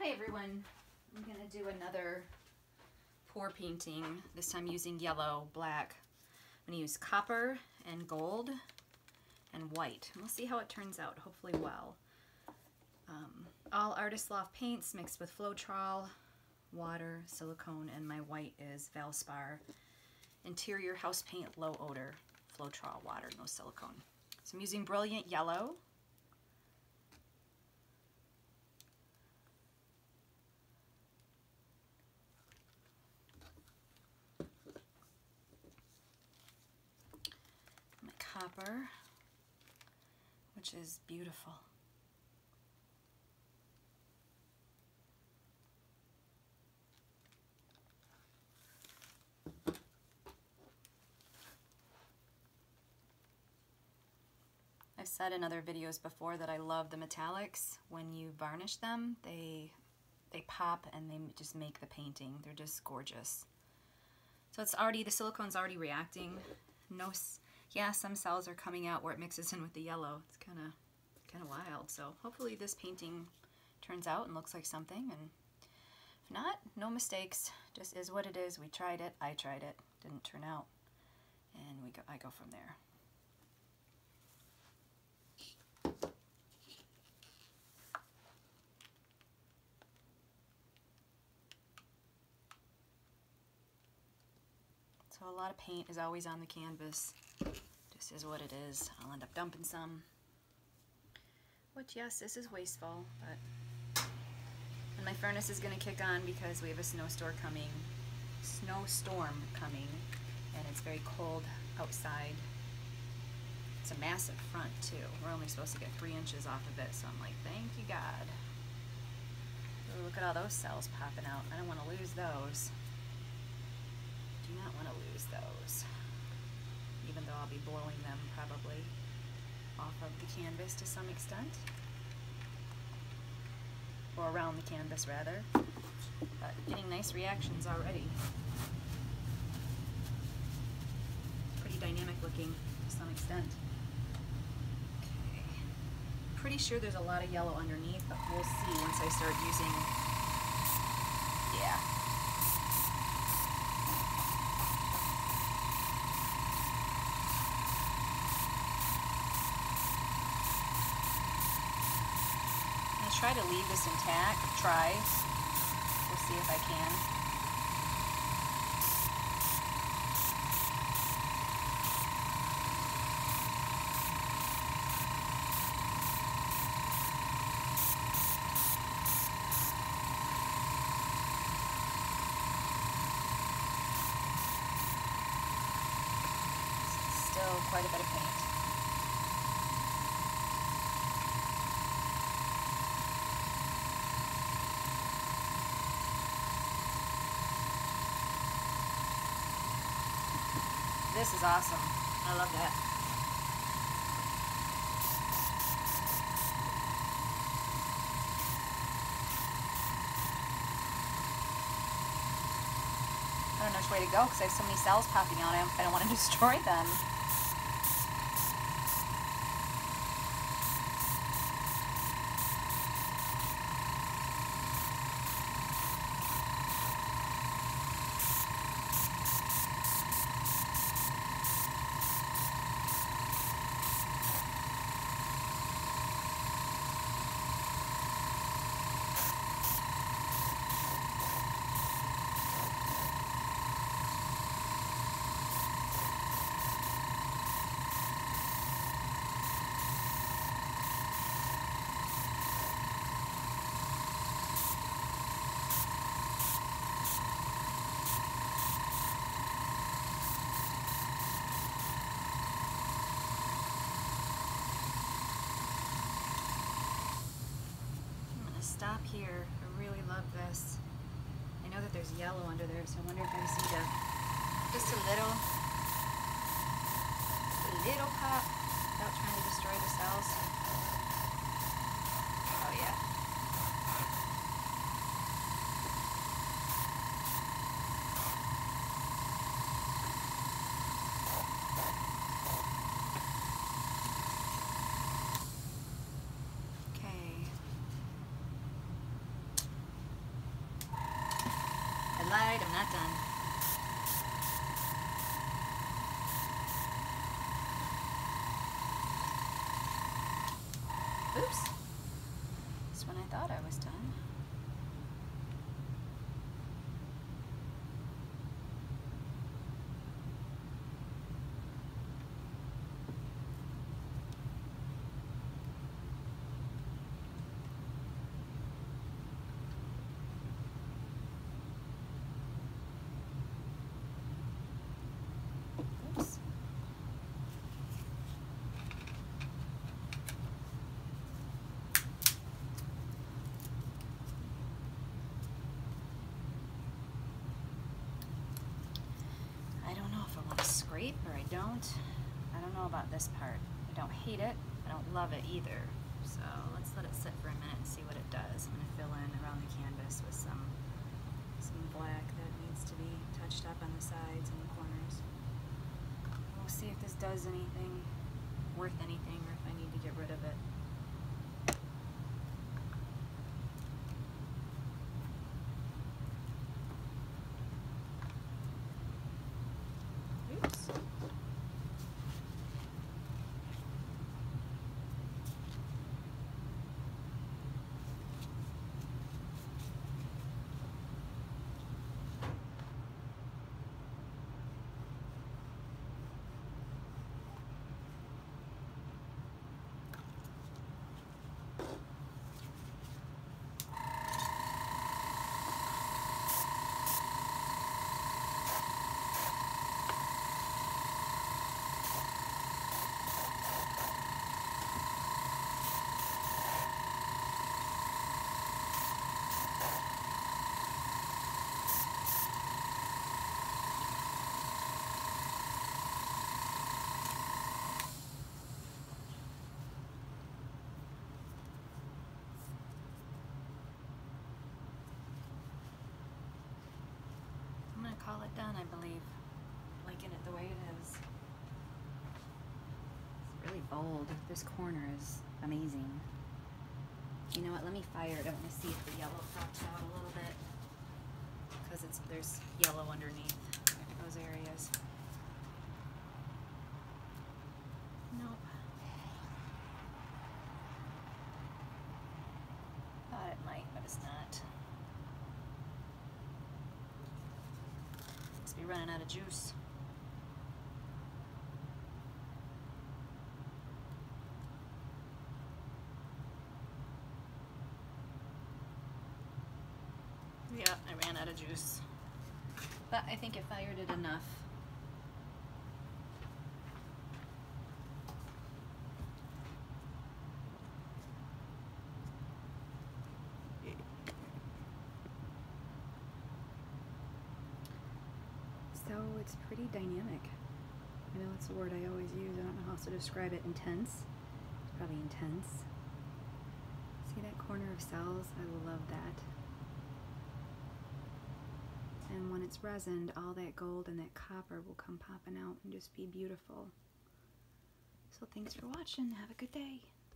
Hi everyone, I'm going to do another pour painting, this time using yellow, black. I'm going to use copper and gold and white. And we'll see how it turns out, hopefully well. All Artist Loft paints mixed with Floetrol, water, silicone, and my white is Valspar Interior House Paint Low Odor, Floetrol, water, no silicone. So I'm using Brilliant Yellow. Copper, which is beautiful. I've said in other videos before that I love the metallics. When you varnish them, they pop and they just make the painting. They're just gorgeous. So it's already, the silicone's already reacting. Yeah, some cells are coming out where it mixes in with the yellow. It's kind of wild. So hopefully this painting turns out and looks like something. And if not, no mistakes. Just is what it is. We tried it. I tried it. Didn't turn out. And I go from there. So a lot of paint is always on the canvas. This is what it is. I'll end up dumping some. Which, yes, this is wasteful, but... And my furnace is going to kick on because we have a snowstorm coming, and it's very cold outside. It's a massive front, too. We're only supposed to get 3 inches off of it, so I'm like, thank you, God. Ooh, look at all those cells popping out. I don't want to lose those. Do not want to lose those. Even though I'll be blowing them probably off of the canvas to some extent. Or around the canvas rather. But getting nice reactions already. Pretty dynamic looking to some extent. Okay. Pretty sure there's a lot of yellow underneath, but we'll see once I start using, yeah. Try to leave this intact. Try. We'll see if I can. Still quite a bit of paint. This is awesome. I love that. I don't know which way to go because I have so many cells popping out. I don't want to destroy them. Stop here. I really love this. I know that there's yellow under there, so I wonder if I just need just a little pop without trying to destroy the cells. Oh yeah. lied, I'm not done. Oops. Just when I thought I was done. Oops. I don't know if I want to scrape or I don't. I don't know about this part. I don't hate it. I don't love it either. So let's let it sit for a minute and see what it does. I'm going to fill in around the canvas with some black that needs to be touched up on the sides and the corners. We'll see if this does anything worth anything or if I need to get rid of it. Oops. I'm going to call it done, I believe. Liking it the way it is. It's really bold. This corner is amazing. You know what, let me fire it. I want to see if the yellow pops out a little bit. Because there's yellow underneath those areas. Nope. Thought it might, but it's not. Must be running out of juice. Yeah, I ran out of juice. But I think it fired it enough. So it's pretty dynamic. I know it's a word I always use. I don't know how else to describe it. Intense. It's probably intense. See that corner of cells? I love that. And when it's resined, all that gold and that copper will come popping out and just be beautiful. So thanks for watching. Have a good day.